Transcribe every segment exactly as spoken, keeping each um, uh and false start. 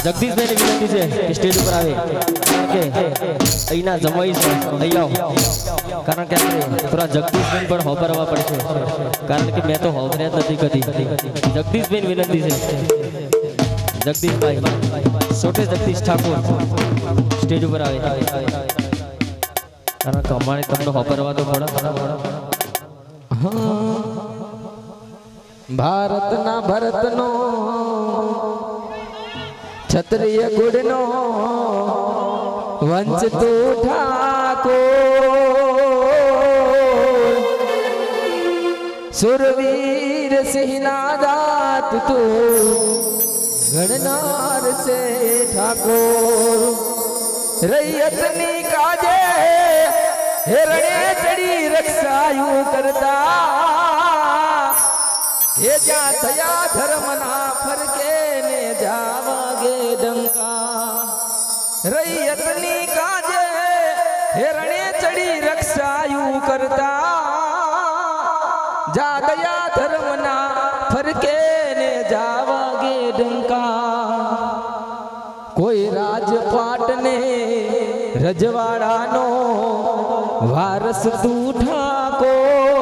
जगदीश भाई ने विनंती है कि स्टेज पर आवे કારણ કે અહીંના જમાઈ છે અહીં આવો કારણ કે આપણે થોડા જગદીશ ભાઈ પણ હોબરવા પડશે કારણ કે મેં તો હોબર્યા નથી કદી જગદીશ ભાઈ ની વિનંતી છે जगदीश भाई छोटे जगदीश ठाकुर स्टेज पर आवे कारण के हमारे तुमने होपरवा तो पड़ा भारत ना भरत नो क्षत्रिय गुण नो वंश तो ठाकुर सुरवीर सिंह नादात तू गणनार से ठाकुर रैयतनी काजे हिरणे चढ़ी रक्षायु करता ये जा दया धर्म ना फरके ने जावागे डंका रैयतनी काजे हिरणे चढ़ी रक्षायु करता जा दया धर्म ना फरके ने जावागे डंका कोई राजपाट ने रजवाड़ा नो वारस तू ठाको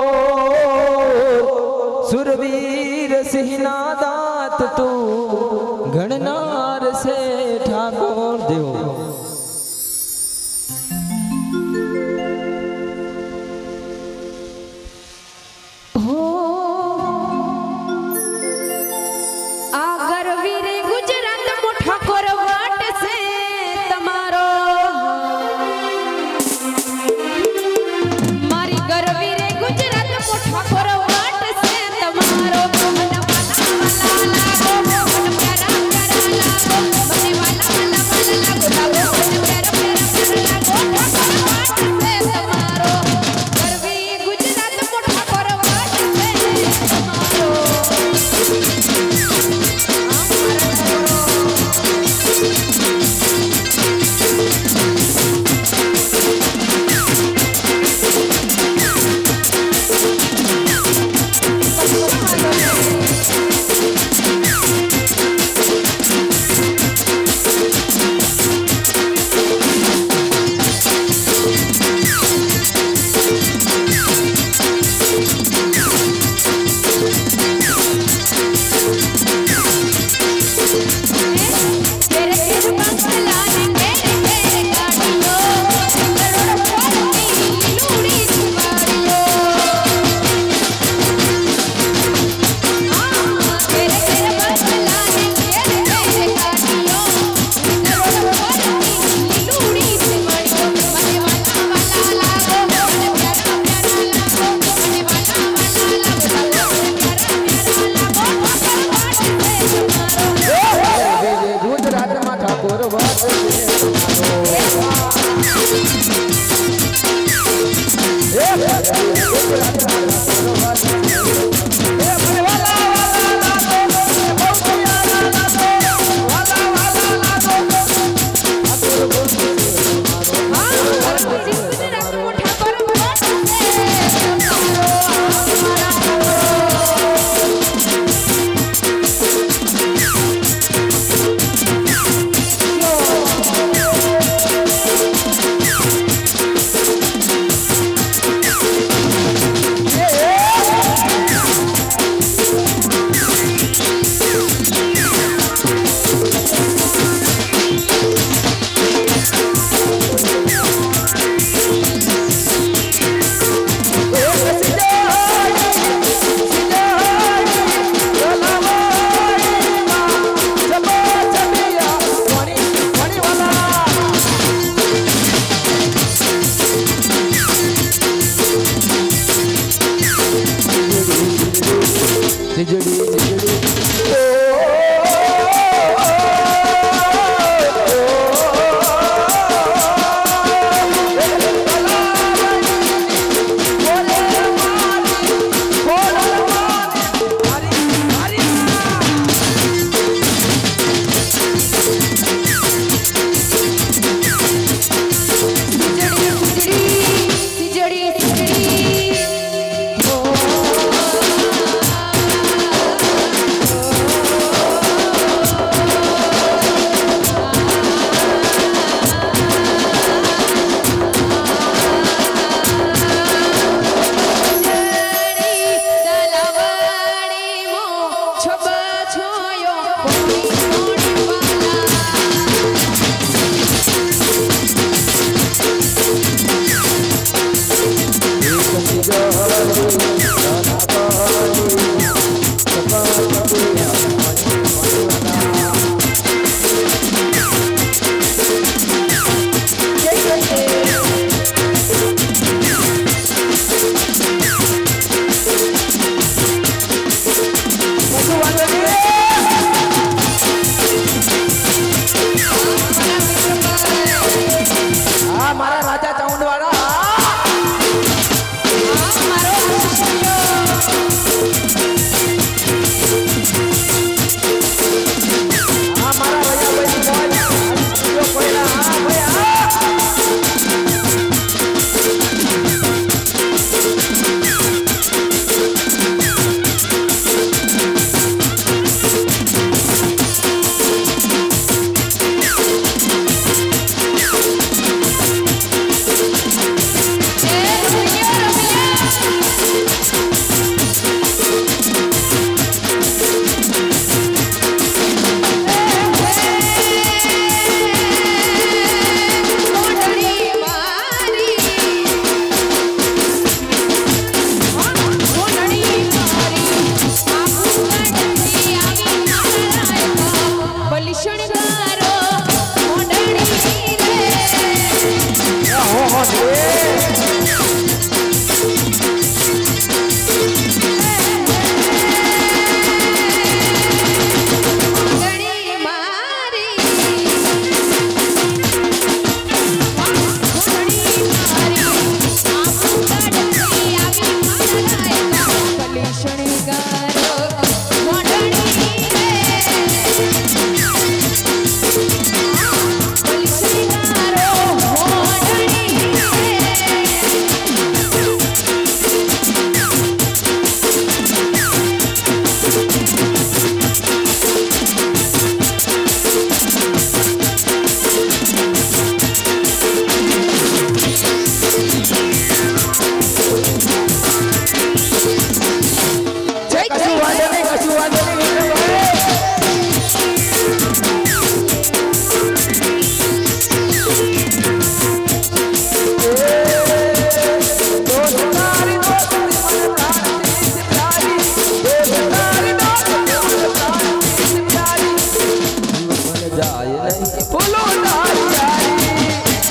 सुरवीर सिंह नादात तू गणनार से ठाकुर देव જાય નહીં ભૂલો તારી યારી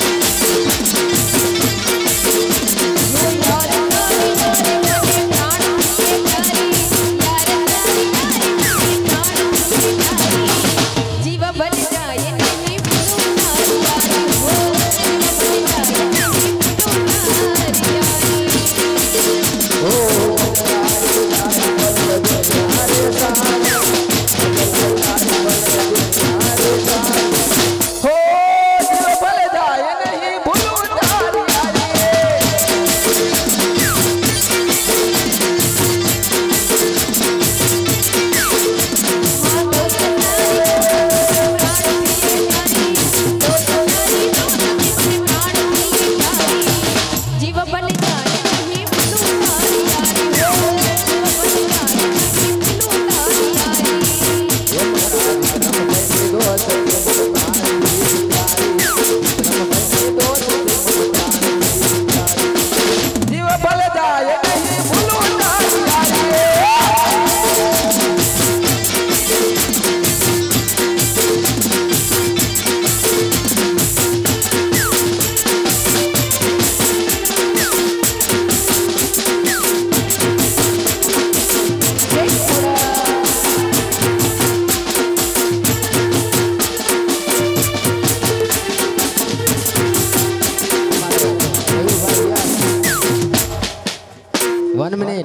वन मिनट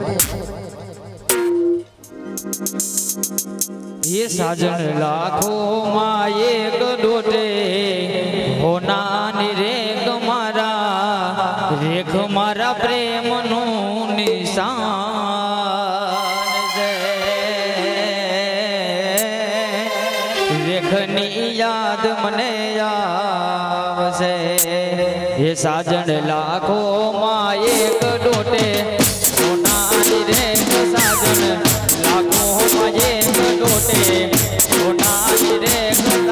ये साजन लाखों माँ एक डोटे होना रेख मारा रेख मारा प्रेम नु निशान से रेखनी याद मने आवसे ये साजन लाखों माँ एक डोटे साजन लाखों में एक डोटे सोना रे